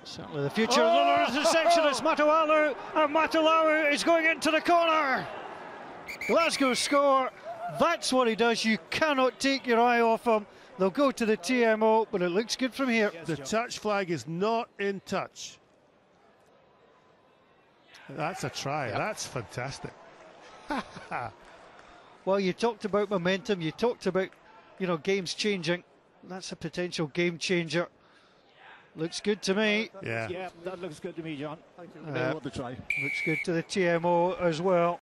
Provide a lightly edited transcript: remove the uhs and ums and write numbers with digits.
Certainly the future of the interception. It's Matawalu, and Matawalu is going into the corner. Glasgow score. That's what he does. You cannot take your eye off him. They'll go to the TMO, but it looks good from here. The touch flag is not in touch. That's a try. Yep. That's fantastic. Well, you talked about momentum. You talked about, games changing. That's a potential game changer. Looks good to me. Yeah, that looks good to me, John. Thank you. The try. Looks good to the TMO as well.